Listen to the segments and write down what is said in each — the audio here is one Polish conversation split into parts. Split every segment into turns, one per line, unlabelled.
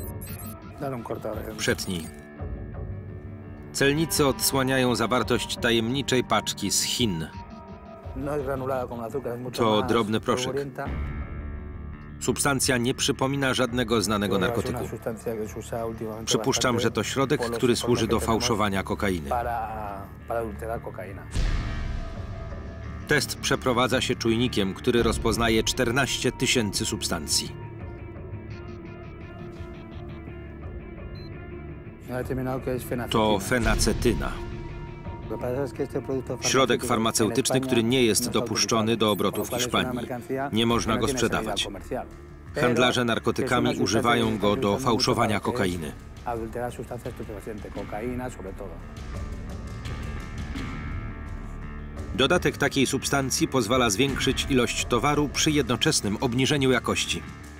Przetnij. Celnicy odsłaniają zawartość tajemniczej paczki z Chin. To drobny proszek. Substancja nie przypomina żadnego znanego narkotyku. Przypuszczam, że to środek, który służy do fałszowania kokainy. Test przeprowadza się czujnikiem, który rozpoznaje 14 000 substancji. To fenacetyna. Środek farmaceutyczny, który nie jest dopuszczony do obrotu w Hiszpanii. Nie można go sprzedawać. Handlarze narkotykami używają go do fałszowania kokainy. Dodatek takiej substancji pozwala zwiększyć ilość towaru przy jednoczesnym obniżeniu jakości.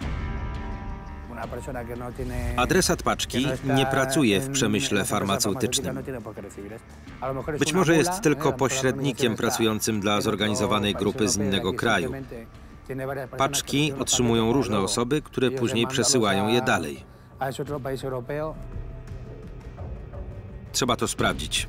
Adresat paczki nie pracuje w przemyśle farmaceutycznym. Być może jest tylko pośrednikiem pracującym dla zorganizowanej grupy z innego kraju. Paczki otrzymują różne osoby, które później przesyłają je dalej. Trzeba to sprawdzić.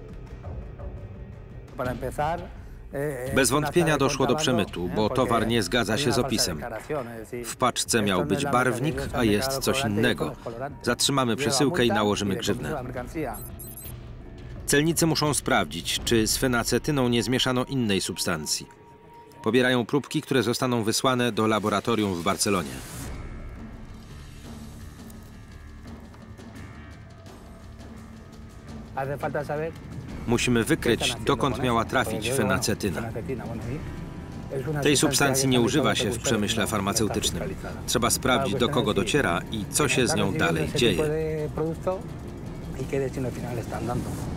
Bez wątpienia doszło do przemytu, bo towar nie zgadza się z opisem. W paczce miał być barwnik, a jest coś innego. Zatrzymamy przesyłkę i nałożymy grzywnę. Celnicy muszą sprawdzić, czy z fenacetyną nie zmieszano innej substancji. Pobierają próbki, które zostaną wysłane do laboratorium w Barcelonie. Musimy wykryć, dokąd miała trafić fenacetyna. Tej substancji nie używa się w przemyśle farmaceutycznym. Trzeba sprawdzić, do kogo dociera i co się z nią dalej dzieje.